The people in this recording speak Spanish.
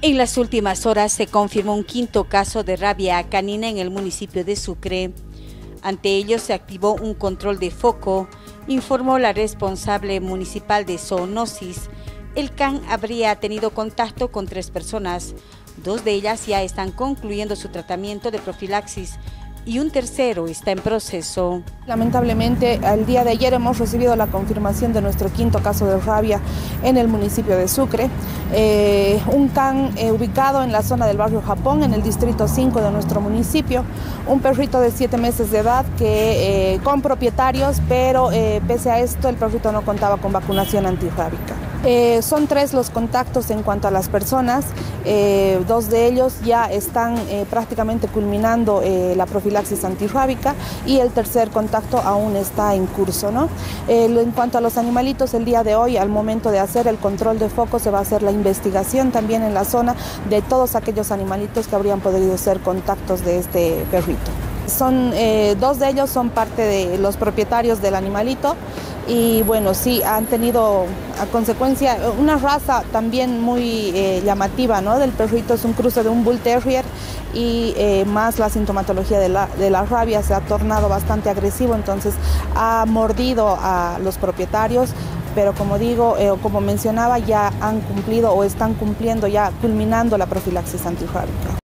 En las últimas horas se confirmó un quinto caso de rabia canina en el municipio de Sucre. Ante ello se activó un control de foco, informó la responsable municipal de zoonosis. El can habría tenido contacto con 3 personas, 2 de ellas ya están concluyendo su tratamiento de profilaxis y un tercero está en proceso. Lamentablemente, el día de ayer hemos recibido la confirmación de nuestro quinto caso de rabia en el municipio de Sucre. Un can ubicado en la zona del barrio Japón, en el distrito 5 de nuestro municipio. Un perrito de 7 meses de edad que con propietarios, pero pese a esto el perrito no contaba con vacunación antirrábica. Son 3 los contactos en cuanto a las personas. 2 de ellos ya están prácticamente culminando la profilaxis antirrábica y el tercer contacto aún está en curso, ¿no? En cuanto a los animalitos, el día de hoy, al momento de hacer el control de foco, se va a hacer la investigación también en la zona de todos aquellos animalitos que habrían podido ser contactos de este perrito. 2 de ellos son parte de los propietarios del animalito. Y bueno, sí, han tenido a consecuencia una raza también muy llamativa, ¿no? Del perrito. Es un cruce de un Bull Terrier y más la sintomatología de la rabia se ha tornado bastante agresivo, entonces ha mordido a los propietarios, pero como digo, como mencionaba, ya han cumplido o están cumpliendo, ya culminando la profilaxis antirrábica.